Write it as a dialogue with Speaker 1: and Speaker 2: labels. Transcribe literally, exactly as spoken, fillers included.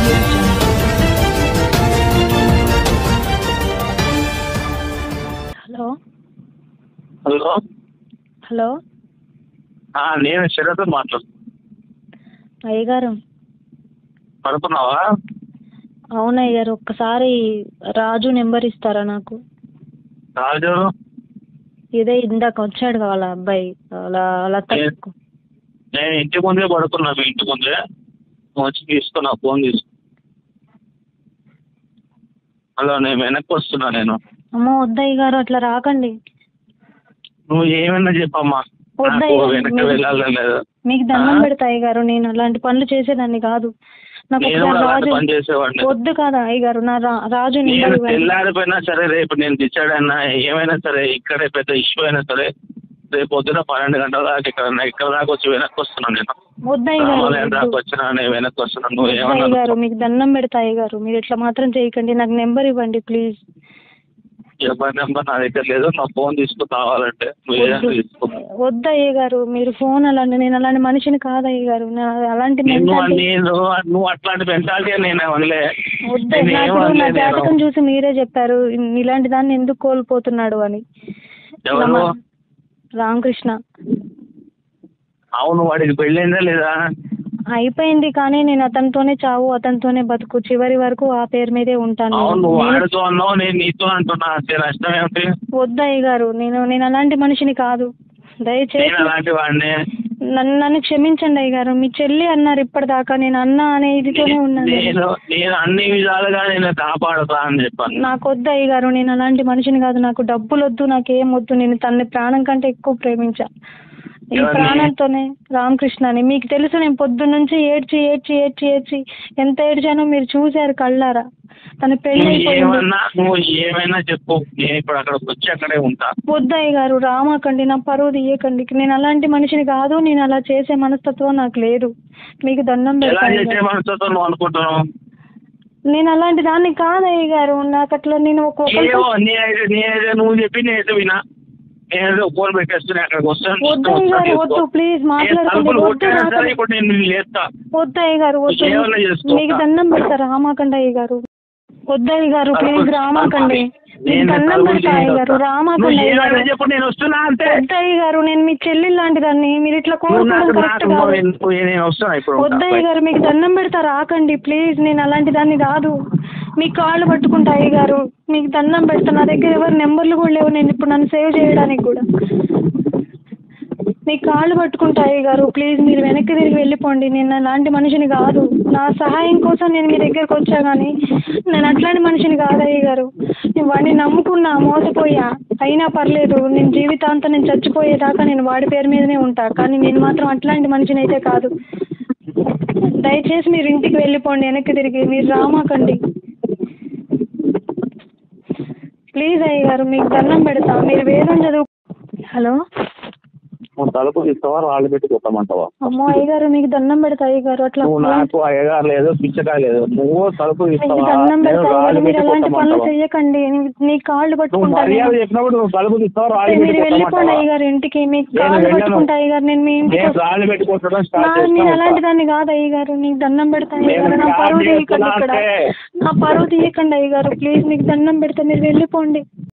Speaker 1: Hello
Speaker 2: hello
Speaker 1: hello
Speaker 2: నేను శరత్ మాట్లాడు.
Speaker 1: అయ్యగారు
Speaker 2: పడుకున్నావా?
Speaker 1: అవును అయ్యగారు, ఒక్కసారి రాజు నెంబర్ ఇస్తారా నాకు?
Speaker 2: రాజు
Speaker 1: ఇదే ఇందాక వచ్చాడు వాళ్ళ అబ్బాయి వాళ్ళ లత.
Speaker 2: నేను ఇంటి ముందే పడుకున్నా, మీ ఇంటి ముందే వచ్చి తీసుకున్నా, ఫోన్ తీసుకు. హలో, నేను వెనక్కి వస్తున్నా. నేను
Speaker 1: అమ్మో వద్దయ్య గారు, అట్లా రాకండి.
Speaker 2: నువ్వు ఏమైనా చెప్పమ్మా, వెనక్కి వెళ్ళాలి లేదు.
Speaker 1: మీకు దండం పెడతా అయ్య గారు, నేను అలాంటి పనులు చేసేదాన్ని కాదు. నాకు రాజు
Speaker 2: పని చేసేవాడిని
Speaker 1: వద్దు కాదా అయ్య గారు, నా రాజు
Speaker 2: తెల్లారిపోయినా సరే, రేపు నేను డిసైడ్ అయినా ఏమైనా సరే, ఇక్కడే పెద్ద ఇష్యూ అయినా సరే, రేపు పొద్దున పన్నెండు గంటల దాకా ఇక్కడ ఇక్కడ దాకా వచ్చి వెనక్కి వస్తున్నాను. నేను
Speaker 1: వద్దయ్య గారు
Speaker 2: దాకా వచ్చినా నేను వెనక్కి వస్తున్నాను. నువ్వు
Speaker 1: అయ్య
Speaker 2: ఏమన్నా
Speaker 1: గారు, మీకు దండం పెడతా అయ్య గారు, మీరు ఇట్లా మాత్రం చేయకండి. నాకు నెంబర్ ఇవ్వండి ప్లీజ్.
Speaker 2: ఎవరి నెంబర్ నా దగ్గర లేదు, నా ఫోన్ తీసుకు కావాలంటే తీసుకో.
Speaker 1: వద్దు అయ్య గారు, మీరు ఫోన్ అలాంటి, నేను అలాంటి మనిషిని కాదు అయ్య గారు. అలాంటి
Speaker 2: నువ్వు అట్లాంటి మెంటాలిటీ నేను వదిలే.
Speaker 1: వద్దు, నాకు నా జాతకం చూసి మీరే చెప్పారు ఇలాంటి దాన్ని ఎందుకు కోల్పోతున్నాడు అని. రామకృష్ణ.
Speaker 2: అవును, వాడికి పెళ్ళైందా లేదా?
Speaker 1: అయిపోయింది, కానీ నేను అతనితోనే చావు, అతనితోనే బతుకు, చివరి వరకు ఆ పేరు మీదే ఉంటాను. వద్దు అయ్య గారు, నేను నేను అలాంటి మనిషిని కాదు. దయచేసి నన్ను నన్ను క్షమించండి అయ్య గారు. మీ చెల్లి అన్నారు ఇప్పటిదాకా, నేను అన్న అనే ఇదితోనే ఉన్నాను.
Speaker 2: అన్ని విధాలుగా నేను కాపాడుతా అని చెప్పాను.
Speaker 1: నాకు వద్దు అయ్య గారు, నేను అలాంటి మనిషిని కాదు. నాకు డబ్బులు వద్దు, నాకేం వద్దు. నేను తన ప్రాణం కంటే ఎక్కువ ప్రేమించా, ఈ ప్రాణంతోనే. రామకృష్ణని మీకు తెలుసు, నేను పొద్దున్న నుంచి ఏడ్చి ఏడ్చి ఏడ్చి ఏడ్చి ఎంత ఏడ్చానో మీరు చూశారు కళ్ళారా. తన పెళ్లి
Speaker 2: ఏమైనా చెప్పు, నేను ఇప్పుడు అక్కడికి వచ్చి అక్కడే ఉంటా.
Speaker 1: వద్దు అయ్య గారు, రామాకండి, నా పరువు తీయకండి. నేను అలాంటి మనిషిని కాదు, నేను అలా చేసే మనస్తత్వం నాకు లేదు. మీకు దండం
Speaker 2: మనస్తత్వం అనుకుంటున్నావు?
Speaker 1: నేను అలాంటి దాన్ని కాదు అయ్య గారు. నాకు అట్లా నేను ఒక
Speaker 2: నువ్వు చెప్పి నేను వినా ఫోన్ పెట్టేస్తున్నా, అక్కడికి వస్తాను.
Speaker 1: వద్దు ప్లీజ్ మాట్లాడుకోండి. వద్దు అయ్య గారు, వద్దు. మీకు దండం పెడతా, రామాకండి అయ్య గారు. వద్దు అయ్య గారు, ప్లీజ్ రామాకండి. దండం పెడతా అయ్య గారు, రామాకండి అయ్య గారు. వద్దు అయ్య గారు, నేను మీ చెల్లి లాంటి దాన్ని, మీరు ఇట్లా కోరుకోవడం కరెక్ట్ కాదు. వద్దు అయ్య గారు, మీకు దండం పెడతా, రాకండి ప్లీజ్. నేను అలాంటి దాన్ని కాదు. మీ కాళ్ళు పట్టుకుంటా అయ్య గారు, మీకు దండం పెడతా. నా దగ్గర ఎవరు నెంబర్లు కూడా లేవు, నేను ఇప్పుడు నన్ను సేవ్ చేయడానికి కూడా. మీ కాళ్ళు పట్టుకుంటా అయ్య గారు, ప్లీజ్ మీరు వెనక్కి తిరిగి వెళ్ళిపోండి. నేను అలాంటి మనిషిని కాదు. నా సహాయం కోసం నేను మీ దగ్గరకు వచ్చా, కానీ నేను అట్లాంటి మనిషిని కాదు అయ్య గారు. నేను వాడిని నమ్ముకున్నా, మోసపోయా, అయినా పర్లేదు. నేను జీవితాంతం నేను చచ్చిపోయేదాకా నేను వాడి పేరు మీదనే ఉంటా, కానీ నేను మాత్రం అట్లాంటి మనిషిని అయితే కాదు. దయచేసి మీరు ఇంటికి వెళ్ళిపోండి, వెనక్కి తిరిగి. మీరు రామాకండి ప్లీజ్ అయ్య గారు, మీకు దండం పెడతా. మీరు వేదం చదువు. హలో,
Speaker 2: తలుపు తీస్తావా, రాళ్ళు పెట్టి కొట్టమంటావా?
Speaker 1: అమ్మో అయ్య గారు, మీకు దండం పెడతా అయ్య గారు. అట్లా
Speaker 2: నాకు అయ్యగారు లేదు, పిచ్చకాయ లేదు. నువ్వు తలుపు తీస్తావా,
Speaker 1: దండం పెడతా. మీరు అలాంటి పనులు చెయ్యకండి. నీ కాళ్ళు పట్టుకుంటాను.
Speaker 2: చెప్పినప్పుడు నువ్వు తలుపు తీస్తావా,
Speaker 1: మీరు వెళ్ళిపోండి అయ్య గారు ఇంటికి. మీకు కాళ్ళు పట్టుకుంటా అయ్య గారు. నేను మీ ఇంటికి
Speaker 2: రాళ్ళు పెట్టి కొట్టడం
Speaker 1: నేను అలాంటి దాన్ని కాదు అయ్య గారు. నీకు దండం పెడతా అయ్య గారు. నా పరువు తీయకండి ఇక్కడ, నా పరువు తీయకండి అయ్య గారు ప్లీజ్. మీకు దండం పెడతా, మీరు వెళ్ళిపోండి.